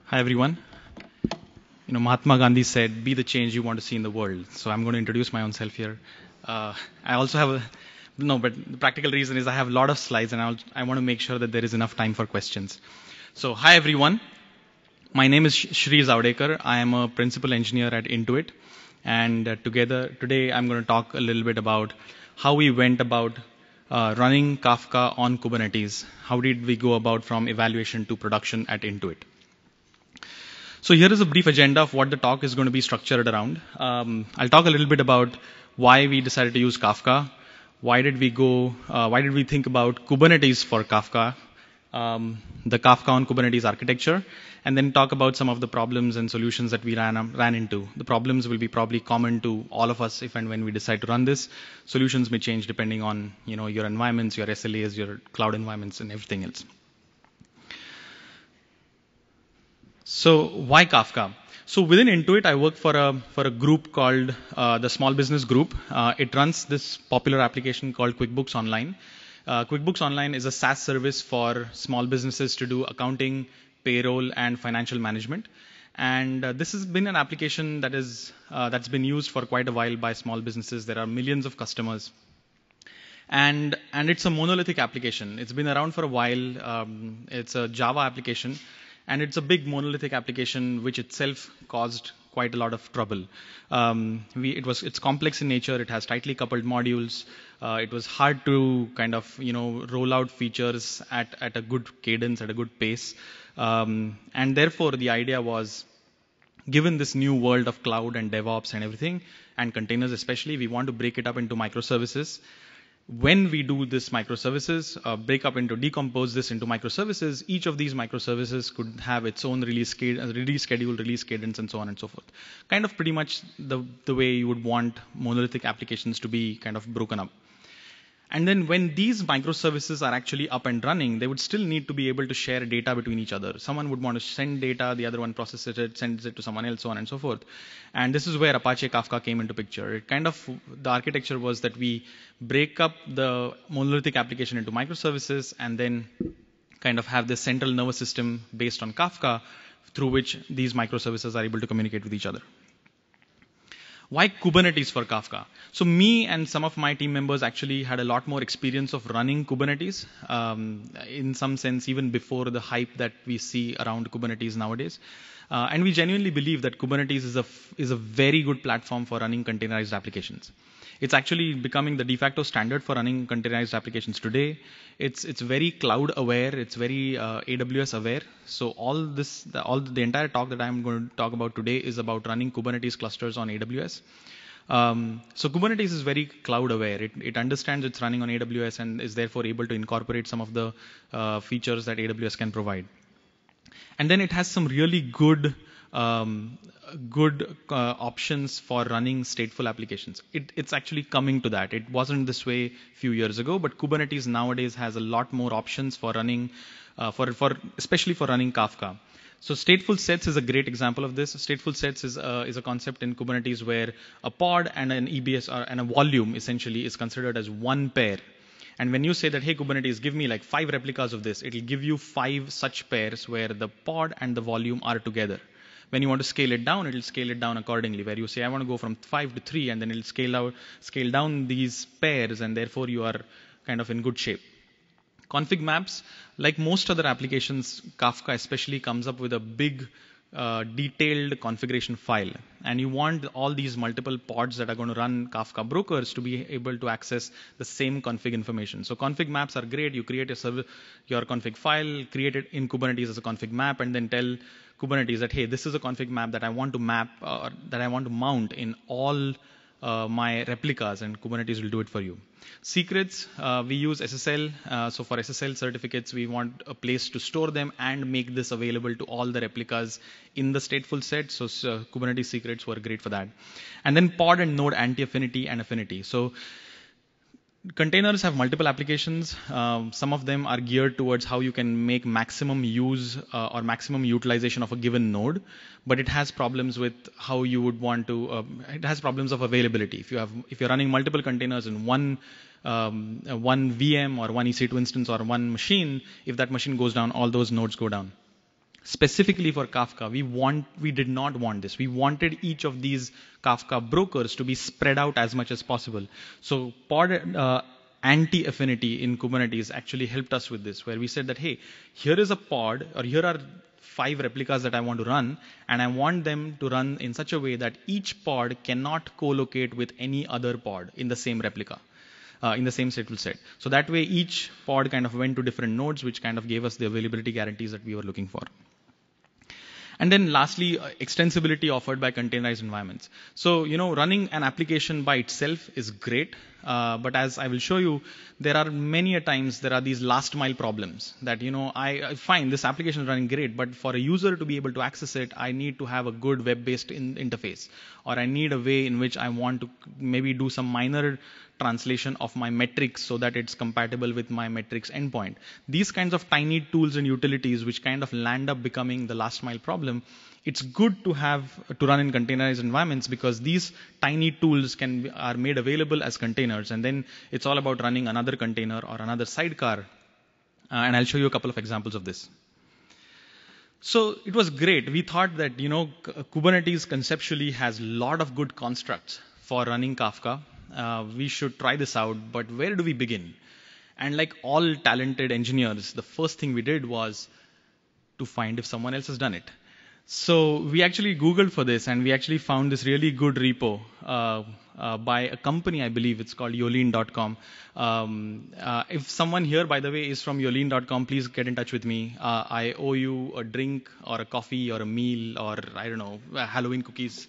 Hi everyone. Mahatma Gandhi said, "Be the change you want to see in the world." So I'm going to introduce my own self here. I also have but the practical reason is I have a lot of slides, and I want to make sure that there is enough time for questions. So hi everyone. My name is Javadekar. I am a principal engineer at Intuit, and today I'm going to talk a little bit about how we went about running Kafka on Kubernetes. How did we go about from evaluation to production at Intuit? So here is a brief agenda of what the talk is going to be structured around. I'll talk a little bit about why we decided to use Kafka, why did we think about Kubernetes for Kafka, the Kafka on Kubernetes architecture, and then talk about some of the problems and solutions that we ran into. The problems will be probably common to all of us if and when we decide to run this. Solutions may change depending on your environments, your SLAs, your cloud environments, and everything else. So why Kafka? So within Intuit, I work for a group called the Small Business Group. It runs this popular application called QuickBooks Online. QuickBooks Online is a SaaS service for small businesses to do accounting, payroll, and financial management. And this has been an application that's been used for quite a while by small businesses. There are millions of customers. And it's a monolithic application. It's been around for a while. It's a Java application. And it's a big monolithic application, which itself caused quite a lot of trouble. It's complex in nature. It has tightly coupled modules. It was hard to kind of roll out features at a good cadence, at a good pace. And therefore, the idea was, given this new world of cloud and DevOps and everything, and containers especially, we want to break it up into microservices. When we do this microservices, decompose this into microservices, each of these microservices could have its own release schedule, release cadence, and so on and so forth. Kind of pretty much the way you would want monolithic applications to be kind of broken up. And then when these microservices are actually up and running, they would still need to be able to share data between each other. Someone would want to send data, the other one processes it, sends it to someone else, so on and so forth. And this is where Apache Kafka came into picture. The architecture was that we break up the monolithic application into microservices and then kind of have this central nervous system based on Kafka through which these microservices are able to communicate with each other. Why Kubernetes for Kafka? So me and some of my team members actually had a lot more experience of running Kubernetes, in some sense even before the hype that we see around Kubernetes nowadays. And we genuinely believe that Kubernetes is a very good platform for running containerized applications. It's actually becoming the de facto standard for running containerized applications today. It's very cloud aware. It's very AWS aware. So the entire talk that I'm going to talk about today is about running Kubernetes clusters on AWS. So Kubernetes is very cloud aware. It understands it's running on AWS and is therefore able to incorporate some of the features that AWS can provide. And then it has some really good options for running stateful applications. It's actually coming to that. It wasn't this way a few years ago, but Kubernetes nowadays has a lot more options for running, especially for running Kafka. So stateful sets is a great example of this. Stateful sets is a concept in Kubernetes where a pod and an EBS and a volume essentially is considered as one pair. And when you say that, hey, Kubernetes, give me like 5 replicas of this, it'll give you 5 such pairs where the pod and the volume are together. When you want to scale it down, it'll scale it down accordingly, where you say, I want to go from 5 to 3, and then it'll scale down these pairs, and therefore you are kind of in good shape. Config maps, like most other applications, Kafka especially comes up with a big detailed configuration file, and you want all these multiple pods that are going to run Kafka brokers to be able to access the same config information. So config maps are great. You create your config file, create it in Kubernetes as a config map, and then tell Kubernetes that, hey, this is a config map that I want to that I want to mount in all my replicas, and Kubernetes will do it for you. Secrets, we use SSL. So for SSL certificates, we want a place to store them and make this available to all the replicas in the stateful set. So Kubernetes secrets were great for that. And then pod and node anti-affinity and affinity. So containers have multiple applications. Some of them are geared towards how you can make maximum use or maximum utilization of a given node, but it has problems with how you would want to. It has problems of availability. If you're running multiple containers in one VM or one EC2 instance or one machine, if that machine goes down, all those nodes go down. Specifically for Kafka, we did not want this. We wanted each of these Kafka brokers to be spread out as much as possible. So pod anti-affinity in Kubernetes actually helped us with this, where we said that, hey, here is a pod, or here are 5 replicas that I want to run, and I want them to run in such a way that each pod cannot co-locate with any other pod in the same replica. In the same stateful set. So that way each pod kind of went to different nodes, which kind of gave us the availability guarantees that we were looking for. And then lastly, extensibility offered by containerized environments. So, running an application by itself is great, but as I will show you, there are many a times there are these last mile problems that, I find this application is running great, but for a user to be able to access it, I need to have a good web-based interface, or I need a way in which I want to maybe do some minor translation of my metrics so that it's compatible with my metrics endpoint. These kinds of tiny tools and utilities which kind of land up becoming the last mile problem, it's good to have to run in containerized environments, because these tiny tools are made available as containers, and then it's all about running another container or another sidecar. And I'll show you a couple of examples of this. So it was great. We thought that Kubernetes conceptually has a lot of good constructs for running Kafka. We should try this out, but where do we begin? And like all talented engineers, the first thing we did was to find if someone else has done it. So we actually Googled for this, and we actually found this really good repo by a company, I believe it's called Yolene.com. If someone here, by the way, is from Yolene.com, please get in touch with me. I owe you a drink or a coffee or a meal or, I don't know, Halloween cookies.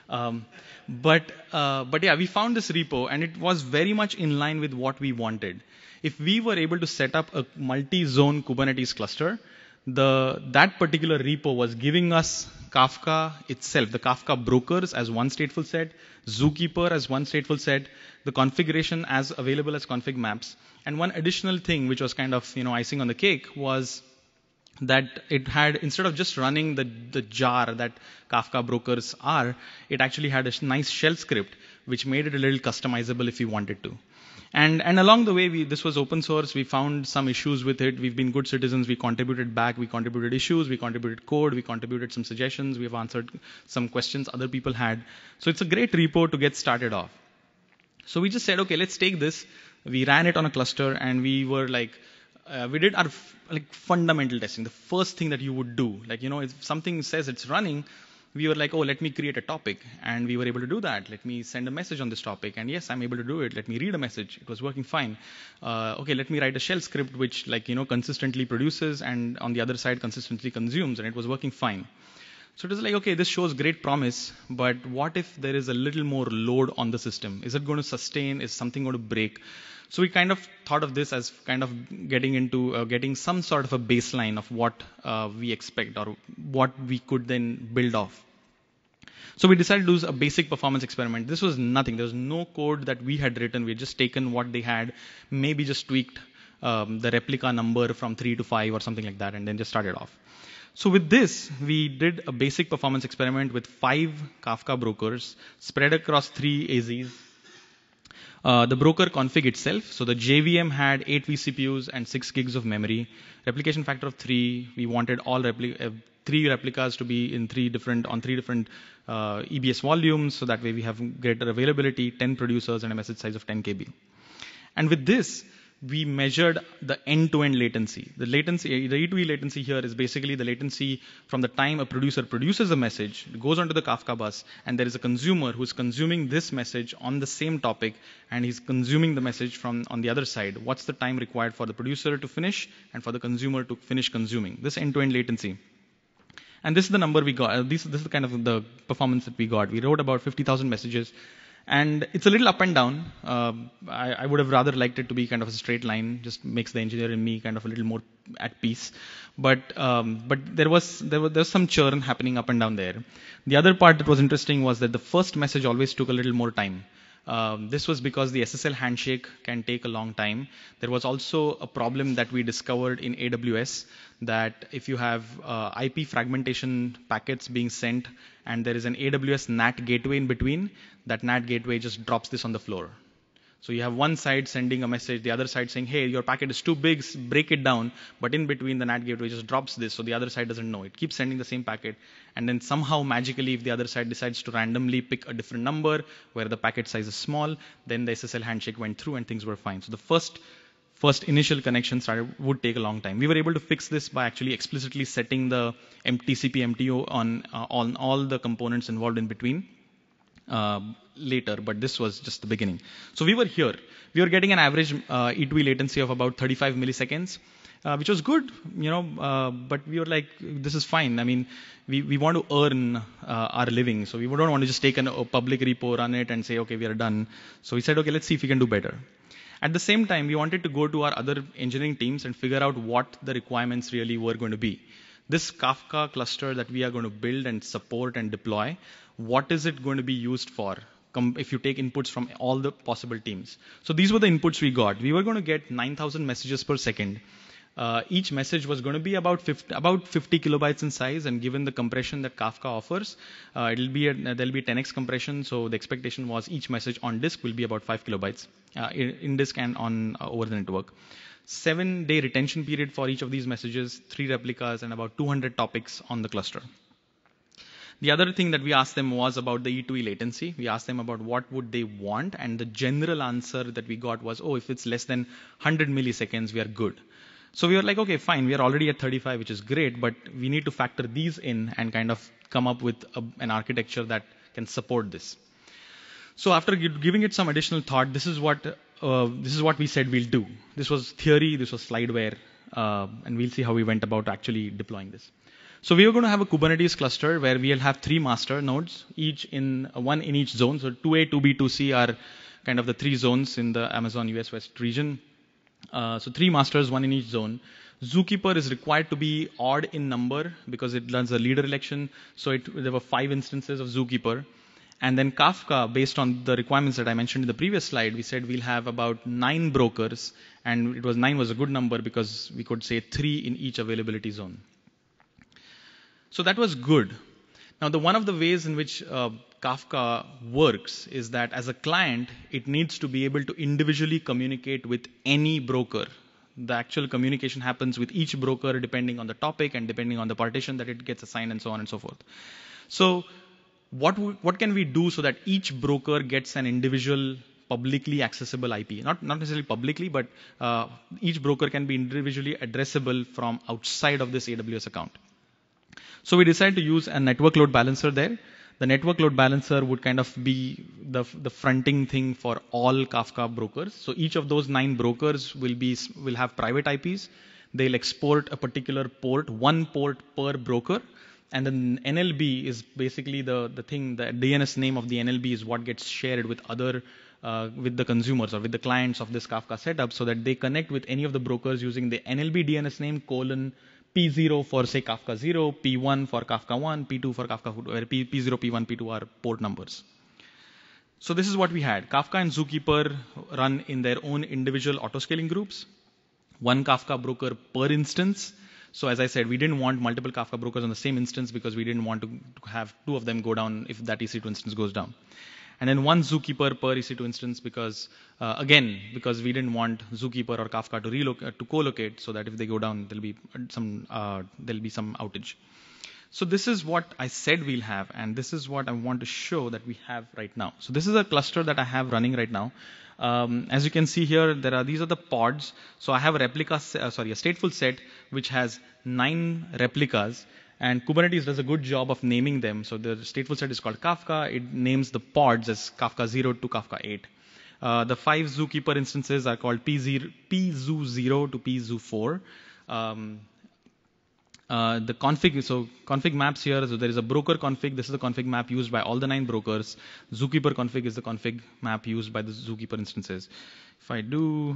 But yeah, we found this repo, and it was very much in line with what we wanted. If we were able to set up a multi-zone Kubernetes cluster, that particular repo was giving us Kafka itself, the Kafka brokers as one stateful set, Zookeeper as one stateful set, the configuration as available as config maps. And one additional thing which was kind of icing on the cake was that it had, instead of just running the jar that Kafka brokers are, it actually had a nice shell script which made it a little customizable if you wanted to. And along the way, this was open source. We found some issues with it. We've been good citizens. We contributed back. We contributed issues. We contributed code. We contributed some suggestions. We've answered some questions other people had. So it's a great repo to get started off. So we just said, okay, let's take this. We ran it on a cluster, and we were like, we did our fundamental testing. The first thing that you would do, if something says it's running, we were like, oh, let me create a topic. And we were able to do that. Let me send a message on this topic. And yes, I'm able to do it. Let me read a message. It was working fine. Okay, let me write a shell script which consistently produces and on the other side consistently consumes. And it was working fine. So it was like, okay, this shows great promise, but what if there is a little more load on the system? Is it going to sustain? Is something going to break? So we kind of thought of this as kind of getting into getting some sort of a baseline of what we expect or what we could then build off. So we decided to do a basic performance experiment. This was nothing. There was no code that we had written. We had just taken what they had, maybe just tweaked the replica number from 3 to 5 or something like that, and then just started off. So with this, we did a basic performance experiment with 5 Kafka brokers spread across 3 AZs. The broker config itself, so the JVM had 8 vCPUs and 6 gigs of memory. Replication factor of 3. We wanted all 3 replicas to be in 3 different EBS volumes, so that way we have greater availability, 10 producers, and a message size of 10 KB. And with this, we measured the end-to-end latency. The latency, the E2E latency here is basically the latency from the time a producer produces a message, it goes onto the Kafka bus, and there is a consumer who is consuming this message on the same topic, and he's consuming the message from on the other side. What's the time required for the producer to finish and for the consumer to finish consuming? This end-to-end latency. And this is the number we got. This is the kind of the performance that we got. We wrote about 50,000 messages. And it's a little up and down. I would have rather liked it to be kind of a straight line, just makes the engineer in me kind of a little more at peace. But there was some churn happening up and down there. The other part that was interesting was that the first message always took a little more time. This was because the SSL handshake can take a long time. There was also a problem that we discovered in AWS, that if you have IP fragmentation packets being sent and there is an AWS NAT gateway in between, that NAT gateway just drops this on the floor. So you have one side sending a message, the other side saying, hey, your packet is too big, break it down. But in between, the NAT gateway just drops this, so the other side doesn't know. It keeps sending the same packet. And then somehow, magically, if the other side decides to randomly pick a different number where the packet size is small, then the SSL handshake went through and things were fine. So the first initial connection would take a long time. We were able to fix this by actually explicitly setting the TCP MTO on all the components involved in between. Later, but this was just the beginning. So we were here. We were getting an average E2E latency of about 35 milliseconds, which was good, but we were like, this is fine. I mean, we want to earn our living, so we don't want to just take a public repo, run it, and say, okay, we are done. So we said, okay, let's see if we can do better. At the same time, we wanted to go to our other engineering teams and figure out what the requirements really were going to be. This Kafka cluster that we are going to build and support and deploy, what is it going to be used for? If you take inputs from all the possible teams. So these were the inputs we got. We were going to get 9,000 messages per second. Each message was going to be about 50 kilobytes in size, and given the compression that Kafka offers, there'll be 10x compression. So the expectation was each message on disk will be about 5 kilobytes in disk and on over the network. 7-day retention period for each of these messages, 3 replicas, and about 200 topics on the cluster. The other thing that we asked them was about the E2E latency. We asked them about what would they want, and the general answer that we got was, oh, if it's less than 100 milliseconds, we are good. So we were like, okay, fine, we are already at 35, which is great, but we need to factor these in and kind of come up with an architecture that can support this. So after giving it some additional thought, this is what we said we'll do. This was theory, this was slideware, and we'll see how we went about actually deploying this. So we are going to have a Kubernetes cluster where we'll have 3 master nodes, one in each zone. So 2A, 2B, 2C are kind of the 3 zones in the Amazon US West region. So 3 masters, 1 in each zone. Zookeeper is required to be odd in number because it runs a leader election. So there were 5 instances of Zookeeper. And then Kafka, based on the requirements that I mentioned in the previous slide, we said we'll have about 9 brokers. And 9 was a good number because we could say 3 in each availability zone. So that was good. Now, one of the ways in which Kafka works is that as a client, it needs to be able to individually communicate with any broker. The actual communication happens with each broker depending on the topic and depending on the partition that it gets assigned and so on and so forth. So what can we do so that each broker gets an individual publicly accessible IP? Not necessarily publicly, but each broker can be individually addressable from outside of this AWS account. So we decided to use a network load balancer there. The network load balancer would kind of be the fronting thing for all Kafka brokers. So each of those 9 brokers will have private IPs. They'll export a particular port, 1 port per broker. And then NLB is basically the thing, the DNS name of the NLB is what gets shared with with the consumers or with the clients of this Kafka setup, so that they connect with any of the brokers using the NLB DNS name P0 for say Kafka 0, P1 for Kafka 1, P2 for Kafka 2, where P0, P1, P2 are port numbers. So this is what we had. Kafka and Zookeeper run in their own individual autoscaling groups. 1 Kafka broker per instance. So as I said, we didn't want multiple Kafka brokers on the same instance because we didn't want to have 2 of them go down if that EC2 instance goes down. And then 1 Zookeeper per EC2 instance because we didn't want Zookeeper or Kafka to co-locate, so that if they go down, there'll be some outage. So this is what I said we'll have, and this is what I want to show that we have right now. So this is a cluster that I have running right now. As you can see here, these are the pods. So I have a stateful set which has 9 replicas. And Kubernetes does a good job of naming them. So the stateful set is called Kafka. It names the pods as Kafka 0 to Kafka 8. The 5 Zookeeper instances are called PZoo0 to PZoo4. The config maps here. So there is a broker config. This is the config map used by all the 9 brokers. Zookeeper config is the config map used by the Zookeeper instances. If I do...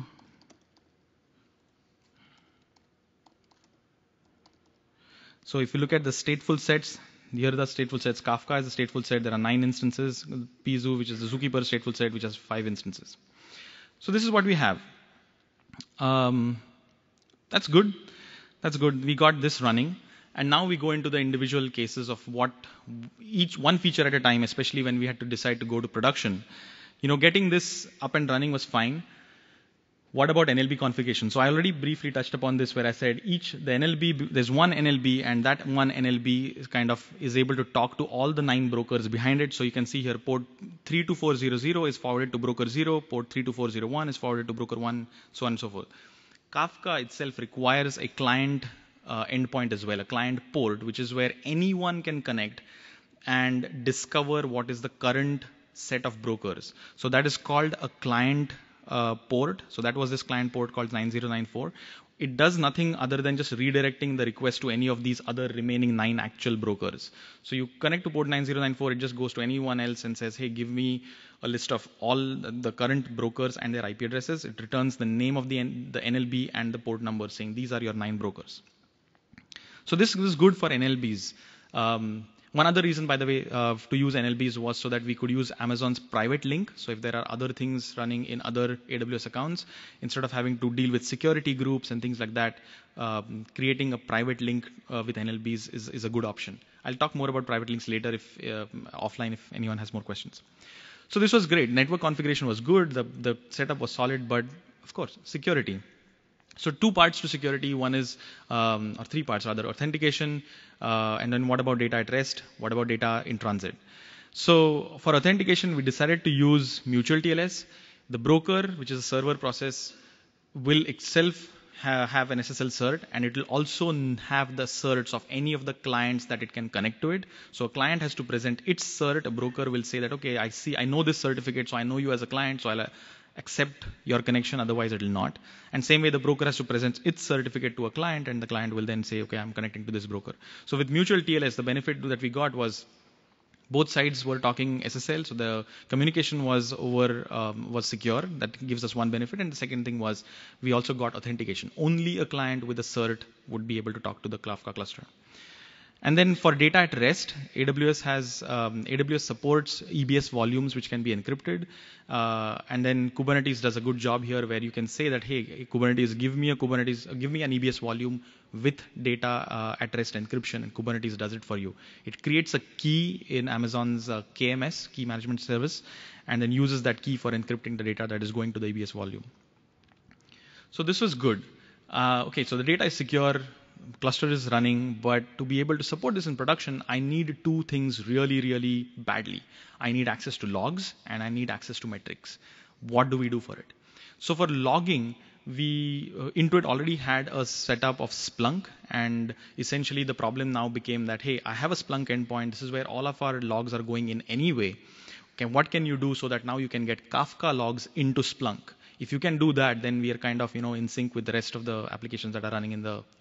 So if you look at the stateful sets, here are the stateful sets. Kafka is a stateful set. There are 9 instances. Pzoo, which is the Zookeeper stateful set, which has 5 instances. So this is what we have. That's good. That's good. We got this running. And now we go into the individual cases of what each one feature at a time, especially when we had to decide to go to production. Getting this up and running was fine. What about NLB configuration? So I already briefly touched upon this where I said there's one NLB, and that one NLB is able to talk to all the 9 brokers behind it. So you can see here port 32400 is forwarded to broker 0, port 32401 is forwarded to broker 1, so on and so forth. Kafka itself requires a client endpoint as well, a client port, which is where anyone can connect and discover what is the current set of brokers. So that is called a client port. So that was this client port called 9094. It does nothing other than just redirecting the request to any of these other remaining 9 actual brokers. So you connect to port 9094, it just goes to anyone else and says, hey, give me a list of all the current brokers and their IP addresses. It returns the name of the NLB and the port number saying these are your 9 brokers. So this is good for NLBs. One other reason, by the way, to use NLBs was so that we could use Amazon's private link. So if there are other things running in other AWS accounts, instead of having to deal with security groups and things like that, creating a private link with NLBs is a good option. I'll talk more about private links later offline if anyone has more questions. So this was great. Network configuration was good. The setup was solid, but of course, security. So 2 parts to security. One is, or 3 parts rather, authentication, and then what about data at rest? What about data in transit? So for authentication, we decided to use mutual TLS. The broker, which is a server process, will itself have an SSL cert, and it will also have the certs of any of the clients that it can connect to it. So a client has to present its cert. A broker will say that, okay, I know this certificate, so I know you as a client, so I'll accept your connection, otherwise it will not. And same way, the broker has to present its certificate to a client, and the client will then say, okay, I'm connecting to this broker. So with mutual TLS, the benefit that we got was both sides were talking SSL, so the communication was secure. That gives us one benefit. And the second thing was we also got authentication. Only a client with a cert would be able to talk to the Kafka cluster. And then for data at rest, AWS supports EBS volumes which can be encrypted. And then Kubernetes does a good job here where you can say that, hey, Kubernetes, give me an EBS volume with data at rest encryption, and Kubernetes does it for you. It creates a key in Amazon's KMS, key management service, and then uses that key for encrypting the data that is going to the EBS volume. So this was good. Okay, so the data is secure. Cluster is running, but to be able to support this in production, I need 2 things really, really badly. I need access to logs and I need access to metrics. What do we do for it? So for logging, Intuit already had a setup of Splunk, and essentially the problem now became that, hey, I have a Splunk endpoint. This is where all of our logs are going in anyway. Okay, what can you do so that now you can get Kafka logs into Splunk? If you can do that, then we are kind of in sync with the rest of the applications that are running in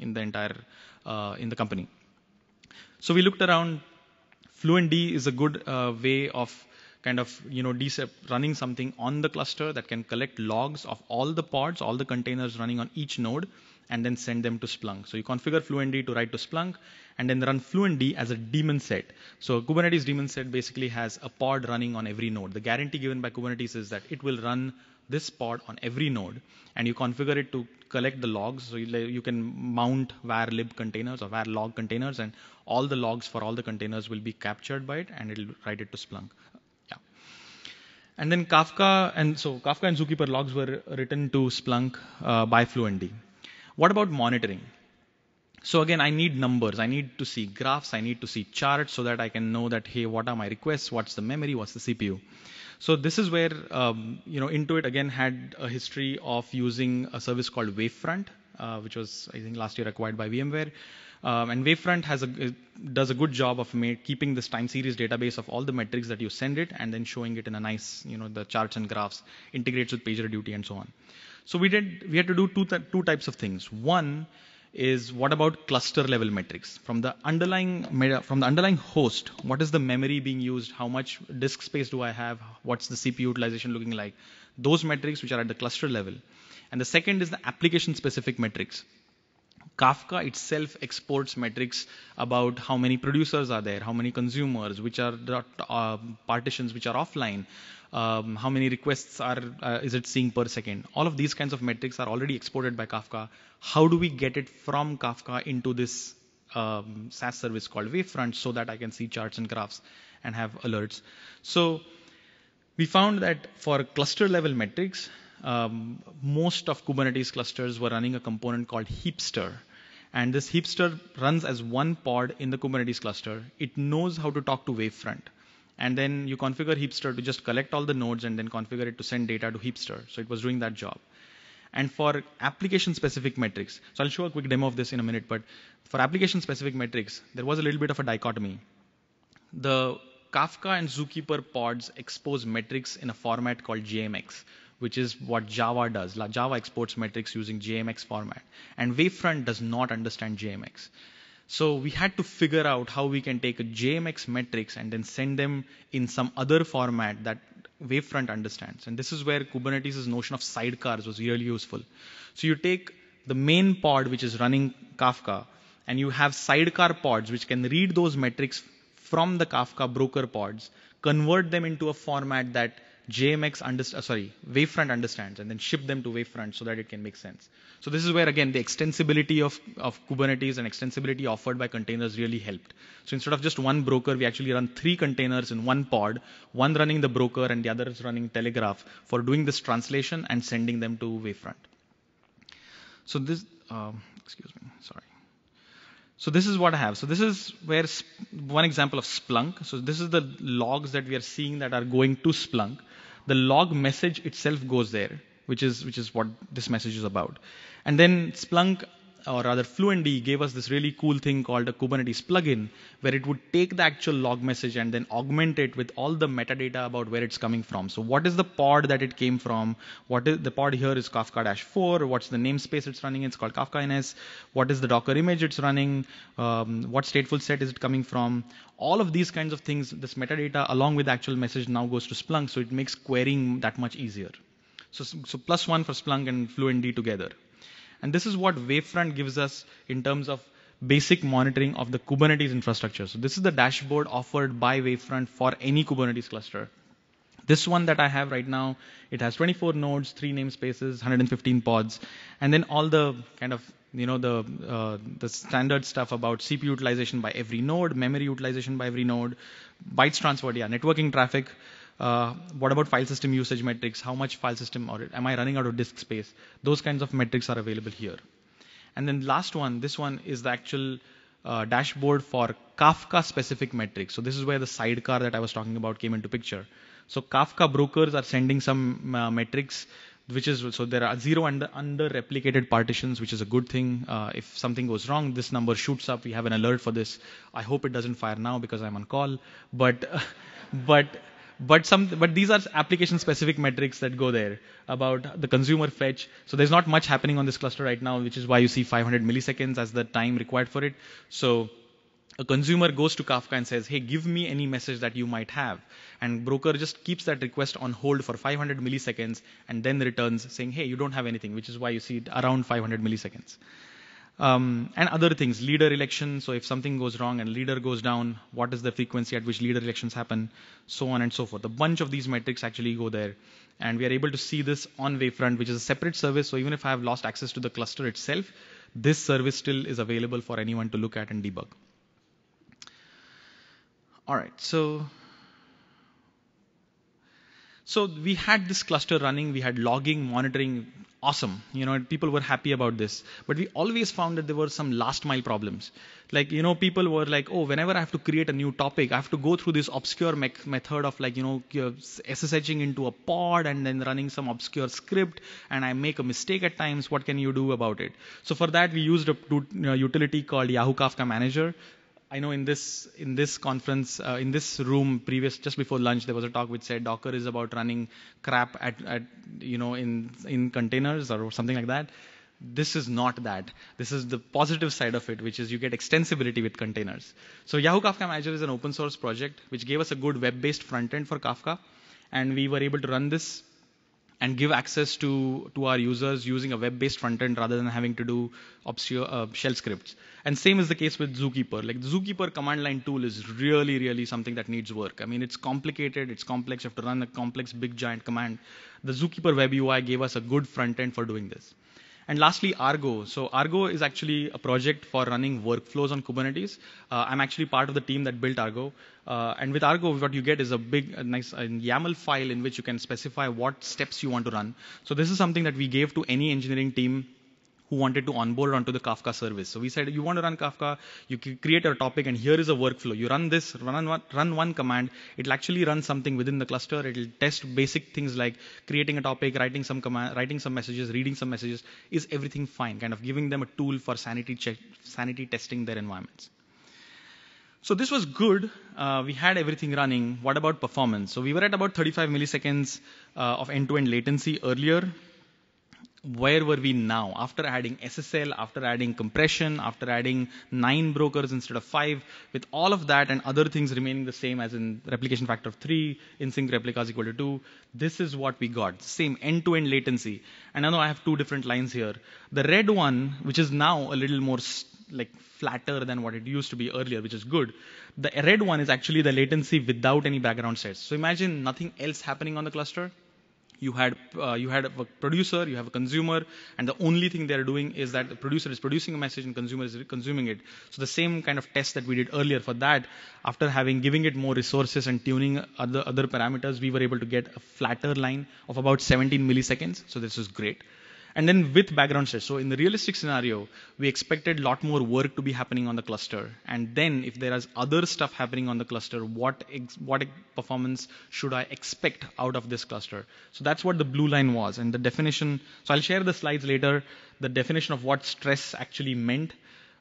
the company. So we looked around. FluentD is a good way of kind of running something on the cluster that can collect logs of all the pods, all the containers running on each node, and then send them to Splunk. So you configure FluentD to write to Splunk, and then run FluentD as a daemon set. So Kubernetes daemon set basically has a pod running on every node. The guarantee given by Kubernetes is that it will run this pod on every node, and you configure it to collect the logs. So you can mount var lib containers or var log containers, and all the logs for all the containers will be captured by it, and it will write it to Splunk. Yeah. And then Kafka and Zookeeper logs were written to Splunk by FluentD. What about monitoring? So again, I need numbers. I need to see graphs. I need to see charts so that I can know that, hey, what are my requests? What's the memory? What's the CPU? So this is where Intuit again had a history of using a service called Wavefront, which was, I think, last year acquired by VMware. And Wavefront does a good job of keeping this time series database of all the metrics that you send it, and then showing it in a nice, the charts and graphs, integrates with PagerDuty and so on. So we had to do two types of things. One is, what about cluster level metrics from the underlying host? What is the memory being used? How much disk space do I have? What's the CPU utilization looking like? Those metrics which are at the cluster level. And the second is the application specific metrics. Kafka itself exports metrics about how many producers are there, how many consumers, which are the partitions which are offline, how many requests is it seeing per second. All of these kinds of metrics are already exported by Kafka. How do we get it from Kafka into this SaaS service called Wavefront so that I can see charts and graphs and have alerts? So We found that for cluster level metrics, most of Kubernetes clusters were running a component called Heapster. And this Heapster runs as one pod in the Kubernetes cluster. It knows how to talk to Wavefront. And then you configure Heapster to just collect all the nodes and then configure it to send data to Heapster. So it was doing that job. And for application-specific metrics, so I'll show a quick demo of this in a minute, but for application-specific metrics, there was a little bit of a dichotomy. The Kafka and Zookeeper pods expose metrics in a format called JMX, which is what Java does. Java exports metrics using JMX format. And Wavefront does not understand JMX. So we had to figure out how we can take a JMX metrics and then send them in some other format that Wavefront understands. And this is where Kubernetes' notion of sidecars was really useful. So you take the main pod, which is running Kafka, and you have sidecar pods, which can read those metrics from the Kafka broker pods, convert them into a format that Wavefront understands, and then ship them to Wavefront so that it can make sense. So this is where, again, the extensibility of Kubernetes and extensibility offered by containers really helped. So instead of just one broker, we actually run 3 containers in one pod, one running the broker and the other is running Telegraph for doing this translation and sending them to Wavefront. So this, So this is what I have. So this is where one example of Splunk. So this is the logs that we are seeing that are going to Splunk. The log message itself goes there, which is what this message is about. And then Splunk, or rather Fluentd, gave us this really cool thing called a Kubernetes plugin, where it would take the actual log message and then augment it with all the metadata about where it's coming from. So what is the pod that it came from? What is the pod here is Kafka-4. What's the namespace it's running in? It's called Kafka NS. What is the Docker image it's running? What stateful set is it coming from? All of these kinds of things, this metadata along with the actual message now goes to Splunk, so it makes querying that much easier. So +1 for Splunk and Fluentd together. And this is what Wavefront gives us in terms of basic monitoring of the Kubernetes infrastructure. So this is the dashboard offered by Wavefront for any Kubernetes cluster. This one that I have right now, it has 24 nodes, 3 namespaces, 115 pods, and then all the kind of, the standard stuff about CPU utilization by every node, memory utilization by every node, bytes transferred, networking traffic. What about file system usage metrics? How much file system, or am I running out of disk space? Those kinds of metrics are available here. And then last one, this one is the actual dashboard for Kafka specific metrics. So this is where the sidecar that I was talking about came into picture. So Kafka brokers are sending some metrics, so there are 0 under replicated partitions, which is a good thing. If something goes wrong, this number shoots up. We have an alert for this. I hope it doesn't fire now because I'm on call. But these are application-specific metrics that go there about the consumer fetch. So there's not much happening on this cluster right now, which is why you see 500 milliseconds as the time required for it. So a consumer goes to Kafka and says, hey, give me any message that you might have. And broker just keeps that request on hold for 500 milliseconds and then returns saying, hey, you don't have anything, which is why you see it around 500 milliseconds. And other things, leader election. So if something goes wrong and leader goes down, what is the frequency at which leader elections happen, so on and so forth. A bunch of these metrics actually go there. And we are able to see this on Wavefront, which is a separate service. So even if I have lost access to the cluster itself, this service still is available for anyone to look at and debug. All right, so we had this cluster running, we had logging, monitoring, awesome. People were happy about this. But we always found that there were some last mile problems. Like, people were like, oh, whenever I have to create a new topic, I have to go through this obscure method of SSHing into a pod and then running some obscure script, and I make a mistake at times. What can you do about it? So for that, we used a utility called Yahoo Kafka Manager. I know in this conference, in this room, just before lunch, there was a talk which said Docker is about running crap in containers or something like that. This is not that. This is the positive side of it, which is you get extensibility with containers. So Yahoo Kafka Manager is an open source project which gave us a good web-based front end for Kafka, and we were able to run this and give access to our users using a web-based front end rather than having to do obscure shell scripts. And same is the case with Zookeeper. Like the Zookeeper command line tool is really, really something that needs work. I mean, it's complicated, it's complex. You have to run a complex, big, giant command. The Zookeeper web UI gave us a good front end for doing this. And lastly, Argo. So Argo is actually a project for running workflows on Kubernetes. I'm actually part of the team that built Argo. And with Argo, what you get is a nice YAML file in which you can specify what steps you want to run. So this is something that we gave to any engineering team who wanted to onboard onto the Kafka service. So we said, you want to run Kafka, you create a topic, and here is a workflow. You run this, run one command. It'll actually run something within the cluster. It'll test basic things like creating a topic, writing some command, writing some messages, reading some messages. Is everything fine? Kind of giving them a tool for sanity testing their environments. So this was good. We had everything running. What about performance? So we were at about 35 milliseconds of end-to-end latency earlier. Where were we now? After adding SSL, after adding compression, after adding 9 brokers instead of 5, with all of that and other things remaining the same as in replication factor of 3, in-sync replicas equal to 2, this is what we got. Same end-to-end latency. And I know I have 2 different lines here. The red one, which is now a little more like flatter than what it used to be earlier, which is good. The red one is actually the latency without any background sets. So imagine nothing else happening on the cluster. You had a producer, you have a consumer, and the only thing they're doing is that the producer is producing a message and consumer is consuming it. So the same kind of test that we did earlier for that, after giving it more resources and tuning other parameters, we were able to get a flatter line of about 17 milliseconds. So this is great. And then with background sets. So in the realistic scenario, we expected a lot more work to be happening on the cluster. And then if there is other stuff happening on the cluster, what performance should I expect out of this cluster? So that's what the blue line was. And the definition, so I'll share the slides later. The definition of what stress actually meant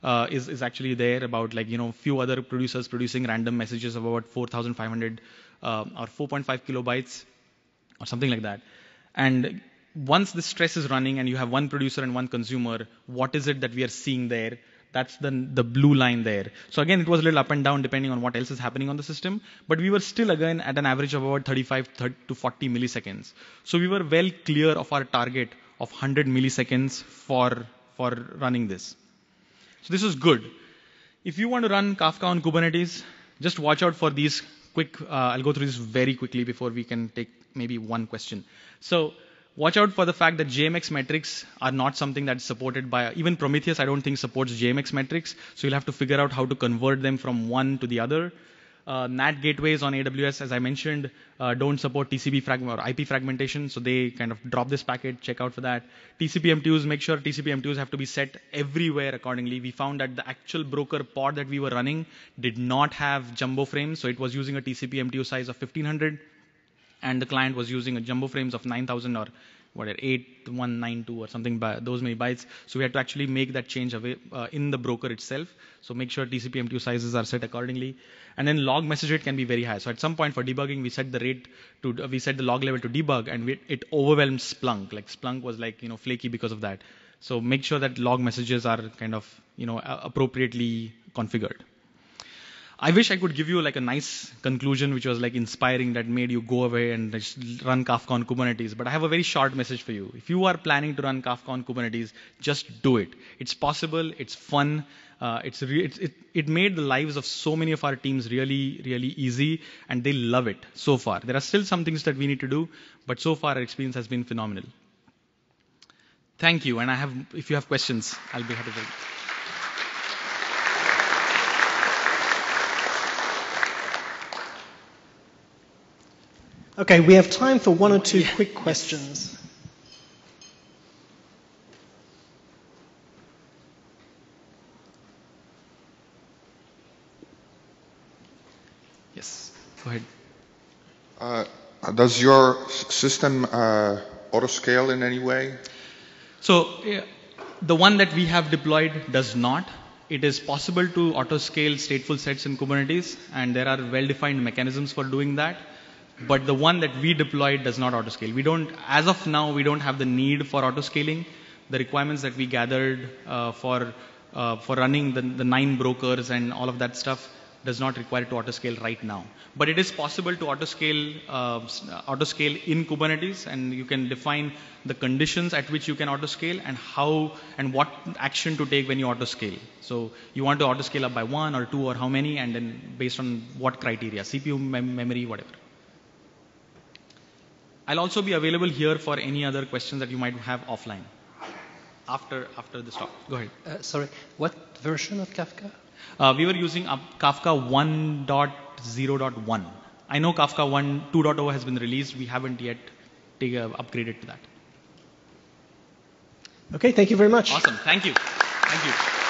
is actually there about few other producers producing random messages of about 4,500 or 4.5 kilobytes or something like that. And once the stress is running and you have one producer and one consumer, what is it that we are seeing there? That's the blue line there. So again, it was a little up and down depending on what else is happening on the system. But we were still again at an average of about 35 to 40 milliseconds. So we were well clear of our target of 100 milliseconds for running this. So this is good. If you want to run Kafka on Kubernetes, just watch out for these quick, I'll go through this very quickly before we can take maybe one question. So watch out for the fact that JMX metrics are not something that's supported by, even Prometheus I don't think supports JMX metrics, so you'll have to figure out how to convert them from one to the other. NAT gateways on AWS, as I mentioned, don't support TCP or IP fragmentation, so they kind of drop this packet, check out for that. TCP M2s, make sure TCP M2s have to be set everywhere accordingly. We found that the actual broker pod that we were running did not have jumbo frames, so it was using a TCP M2 size of 1500. And the client was using a jumbo frames of 9,000 or whatever, 8192 or something, those many bytes. So we had to actually make that change in the broker itself. So make sure TCP M2 sizes are set accordingly. And then log message rate can be very high. So at some point for debugging, we set the log level to debug, and it overwhelmed Splunk. Like Splunk was flaky because of that. So make sure that log messages are kind of appropriately configured. I wish I could give you a nice conclusion which was inspiring that made you go away and just run Kafka on Kubernetes. But I have a very short message for you. If you are planning to run Kafka on Kubernetes, just do it. It's possible. It's fun. It made the lives of so many of our teams really, really easy, and they love it so far. There are still some things that we need to do, but so far our experience has been phenomenal. Thank you. And if you have questions, I'll be happy to. Okay, we have time for one or two quick questions. Yes, go ahead. Does your system auto-scale in any way? So the one that we have deployed does not. It is possible to auto-scale stateful sets in Kubernetes, and there are well-defined mechanisms for doing that. But the one that we deployed does not auto-scale. As of now, we don't have the need for auto-scaling. The requirements that we gathered for running the 9 brokers and all of that stuff does not require to auto-scale right now. But it is possible to auto-scale in Kubernetes, and you can define the conditions at which you can auto-scale and how and what action to take when you auto-scale. So you want to auto-scale up by 1 or 2 or how many, and then based on what criteria, CPU, memory, whatever. I'll also be available here for any other questions that you might have offline after this talk. Go ahead. Sorry, what version of Kafka? We were using Kafka 1.2 1.0.1. I know Kafka 2.0 has been released. We haven't yet upgraded to that. Okay, thank you very much. Awesome. Thank you. Thank you.